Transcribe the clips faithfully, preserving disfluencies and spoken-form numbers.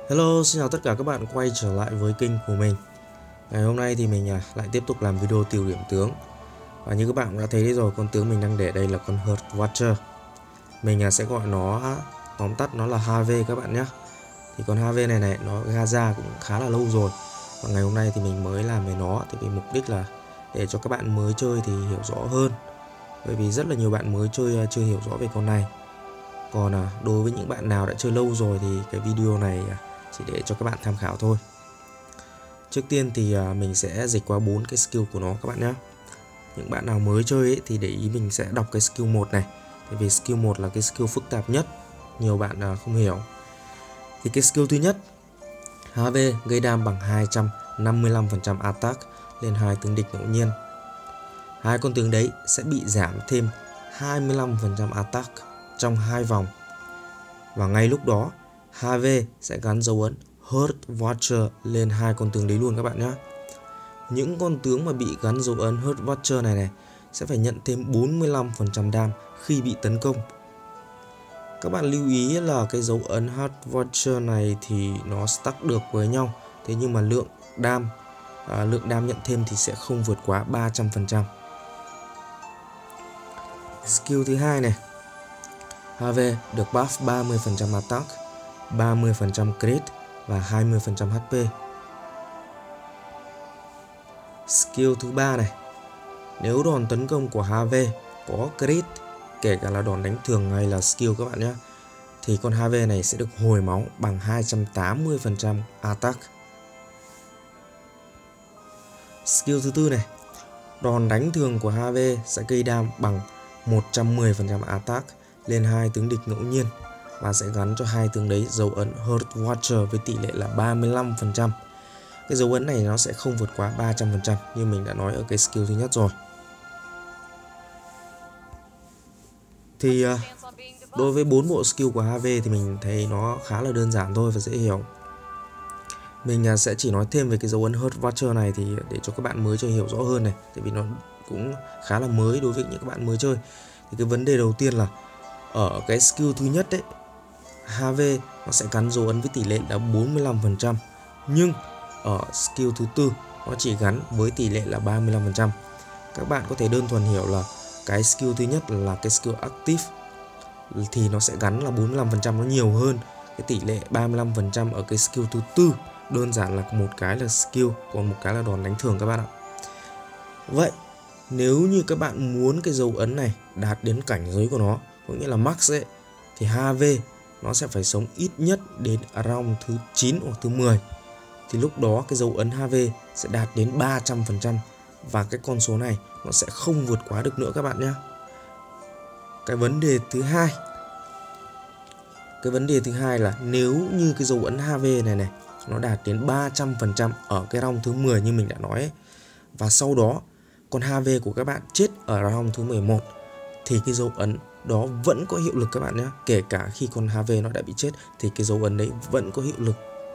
Hello, xin chào tất cả các bạn quay trở lại với kênh của mình. Ngày hôm nay thì mình à, lại tiếp tục làm video tiêu điểm tướng. Và như các bạn cũng đã thấy đấy rồi, con tướng mình đang để đây là con Herdwatcher. Mình à, sẽ gọi nó, tóm tắt nó là hát vê các bạn nhé. Thì con hát vê này này nó ra ra cũng khá là lâu rồi. Và ngày hôm nay thì mình mới làm về nó thì vì mục đích là để cho các bạn mới chơi thì hiểu rõ hơn. Bởi vì rất là nhiều bạn mới chơi chưa hiểu rõ về con này. Còn à, đối với những bạn nào đã chơi lâu rồi thì cái video này à, chỉ để cho các bạn tham khảo thôi. Trước tiên thì à, mình sẽ dịch qua bốn cái skill của nó các bạn nhé. Những bạn nào mới chơi ấy, thì để ý mình sẽ đọc cái skill một này. Tại vì skill một là cái skill phức tạp nhất, nhiều bạn à, không hiểu. Thì cái skill thứ nhất, hát vê gây đam bằng hai trăm năm mươi lăm phần trăm attack lên hai tướng địch ngẫu nhiên. Hai con tướng đấy sẽ bị giảm thêm hai mươi lăm phần trăm attack trong hai vòng. Và ngay lúc đó hát vê sẽ gắn dấu ấn Herdwatcher lên hai con tướng đấy luôn các bạn nhé. Những con tướng mà bị gắn dấu ấn Herdwatcher này này sẽ phải nhận thêm bốn mươi lăm phần trăm đam khi bị tấn công. Các bạn lưu ý là cái dấu ấn Herdwatcher này thì nó stack được với nhau. Thế nhưng mà lượng đam à, lượng đam nhận thêm thì sẽ không vượt quá ba trăm phần trăm. Skill thứ hai này, hát vê được buff ba mươi phần trăm attack, ba mươi phần trăm crit và hai mươi phần trăm hát pê. Skill thứ ba này, nếu đòn tấn công của hát vê có crit, kể cả là đòn đánh thường hay là skill các bạn nhé, thì con hát vê này sẽ được hồi máu bằng hai trăm tám mươi phần trăm attack. Skill thứ tư này, đòn đánh thường của hát vê sẽ gây đam bằng một trăm mười phần trăm attack lên hai tướng địch ngẫu nhiên và sẽ gắn cho hai tướng đấy dấu ấn Herdwatcher với tỷ lệ là ba mươi lăm phần trăm. Cái dấu ấn này nó sẽ không vượt quá ba trăm phần trăm như mình đã nói ở cái skill thứ nhất rồi. Thì đối với bốn bộ skill của hát vê thì mình thấy nó khá là đơn giản thôi và dễ hiểu. Mình sẽ chỉ nói thêm về cái dấu ấn Herdwatcher này thì để cho các bạn mới chơi hiểu rõ hơn này, tại vì nó cũng khá là mới đối với những các bạn mới chơi. Thì cái vấn đề đầu tiên là ở cái skill thứ nhất đấy, hát vê nó sẽ gắn dấu ấn với tỷ lệ là bốn mươi lăm phần trăm, nhưng ở skill thứ tư nó chỉ gắn với tỷ lệ là ba mươi lăm phần trăm. Các bạn có thể đơn thuần hiểu là cái skill thứ nhất là cái skill active thì nó sẽ gắn là bốn mươi lăm phần trăm, nó nhiều hơn cái tỷ lệ ba mươi lăm phần trăm ở cái skill thứ tư. Đơn giản là một cái là skill, còn một cái là đòn đánh thường các bạn ạ. Vậy nếu như các bạn muốn cái dấu ấn này đạt đến cảnh giới của nó, có nghĩa là max ấy, thì hát vê nó sẽ phải sống ít nhất đến round thứ chín hoặc thứ mười. Thì lúc đó cái dấu ấn hát vê sẽ đạt đến ba trăm phần trăm và cái con số này nó sẽ không vượt quá được nữa các bạn nhé. Cái vấn đề thứ hai Cái vấn đề thứ hai là nếu như cái dấu ấn hát vê này này nó đạt đến ba trăm phần trăm ở cái round thứ mười như mình đã nói ấy, và sau đó con hát vê của các bạn chết ở round thứ mười một thì cái dấu ấn đó vẫn có hiệu lực các bạn nhé. Kể cả khi con hát vê nó đã bị chết thì cái dấu ấn đấy vẫn có hiệu lực.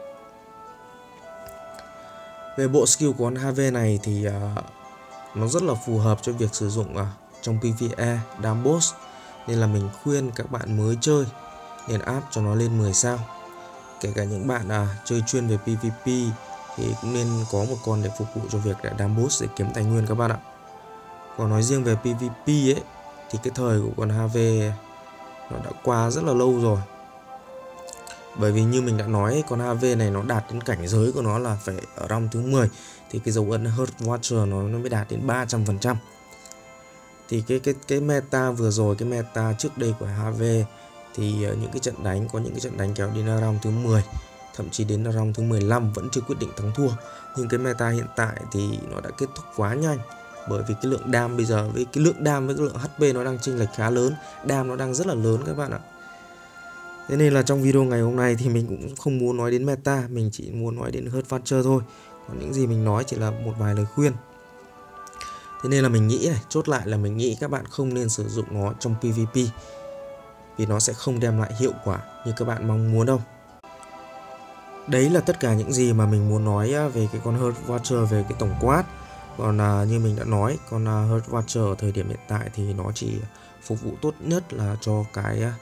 Về bộ skill của con hát vê này thì uh, nó rất là phù hợp cho việc sử dụng uh, trong pê vê e, đam boss, nên là mình khuyên các bạn mới chơi nên áp cho nó lên mười sao. Kể cả những bạn uh, chơi chuyên về pê vê pê thì cũng nên có một con để phục vụ cho việc đam boss để kiếm tài nguyên các bạn ạ. Còn nói riêng về pê vê pê ấy thì cái thời của con hát vê nó đã qua rất là lâu rồi. Bởi vì như mình đã nói, con hát vê này nó đạt đến cảnh giới của nó là phải ở round thứ mười thì cái dấu ấn Herdwatcher nó nó mới đạt đến ba trăm phần trăm. Thì cái cái cái meta vừa rồi, cái meta trước đây của hát vê thì những cái trận đánh có những cái trận đánh kéo đến round thứ mười, thậm chí đến round thứ mười lăm vẫn chưa quyết định thắng thua. Nhưng cái meta hiện tại thì nó đã kết thúc quá nhanh. Bởi vì cái lượng đam bây giờ với cái lượng đam với cái lượng hát pê nó đang chênh lệch khá lớn, đam nó đang rất là lớn các bạn ạ. Thế nên là trong video ngày hôm nay thì mình cũng không muốn nói đến meta, mình chỉ muốn nói đến Herdwatcher thôi. Còn những gì mình nói chỉ là một vài lời khuyên. Thế nên là mình nghĩ này, chốt lại là mình nghĩ các bạn không nên sử dụng nó trong pê vê pê, vì nó sẽ không đem lại hiệu quả như các bạn mong muốn đâu. Đấy là tất cả những gì mà mình muốn nói về cái con Herdwatcher về cái tổng quát. Còn à, như mình đã nói, con à, Herdwatcher ở thời điểm hiện tại thì nó chỉ phục vụ tốt nhất là cho cái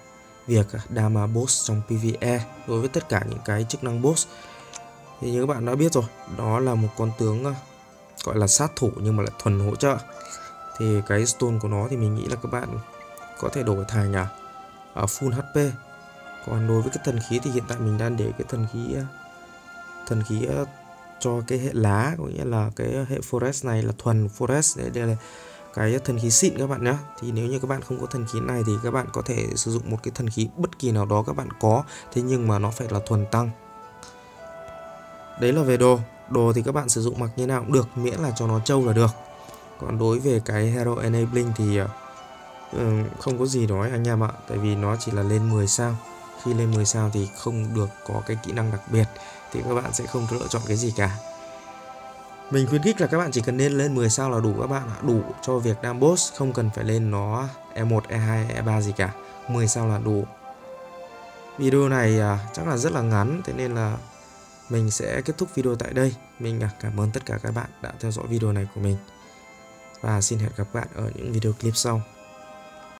việc Dama Boss trong pê vê e đối với tất cả những cái chức năng boss. Thì như các bạn đã biết rồi, đó là một con tướng gọi là sát thủ nhưng mà lại thuần hỗ trợ. Thì cái stone của nó thì mình nghĩ là các bạn có thể đổi thành à, ở full hát pê. Còn đối với cái thần khí thì hiện tại mình đang để cái thần khí thần khí cho cái hệ lá, có nghĩa là cái hệ forest này là thuần forest. Đây, đây là cái thần khí xịn các bạn nhé. Thì nếu như các bạn không có thần khí này thì các bạn có thể sử dụng một cái thần khí bất kỳ nào đó các bạn có, thế nhưng mà nó phải là thuần tăng. Đấy là về đồ. Đồ thì các bạn sử dụng mặc như nào cũng được, miễn là cho nó trâu là được. Còn đối về cái Hero Enabling thì uh, không có gì nói anh em ạ. Tại vì nó chỉ là lên mười sao. Khi lên mười sao thì không được có cái kỹ năng đặc biệt, thì các bạn sẽ không lựa chọn cái gì cả. Mình khuyến khích là các bạn chỉ cần nên lên mười sao là đủ các bạn ạ. Đủ cho việc Dama Boss, không cần phải lên nó e một, e hai, e ba gì cả. mười sao là đủ. Video này uh, chắc là rất là ngắn, thế nên là mình sẽ kết thúc video tại đây. Mình cảm ơn tất cả các bạn đã theo dõi video này của mình. Và xin hẹn gặp bạn ở những video clip sau.